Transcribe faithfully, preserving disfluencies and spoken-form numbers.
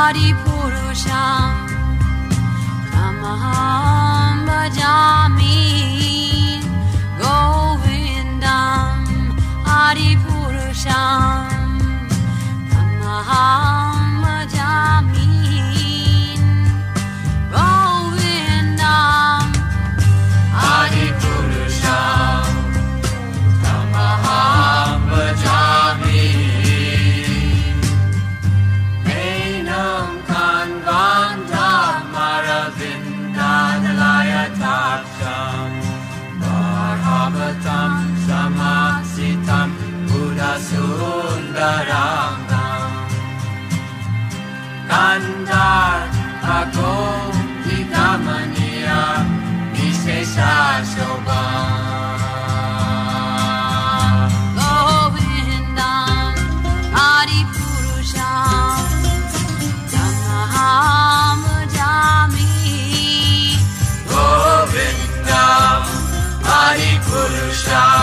Adipurusha Tamaham Bhajami Govindam Adipurusha Tamaham Bhajami Govindam Adipurusha Tamaham Bhajami Bharavatam Samasitam Buddha Sundarangam Kandar Bhagom Hikamaniya Vishesha Shobha Govindam Adipurusha Tamaham Bhajami Govindam Adipurusha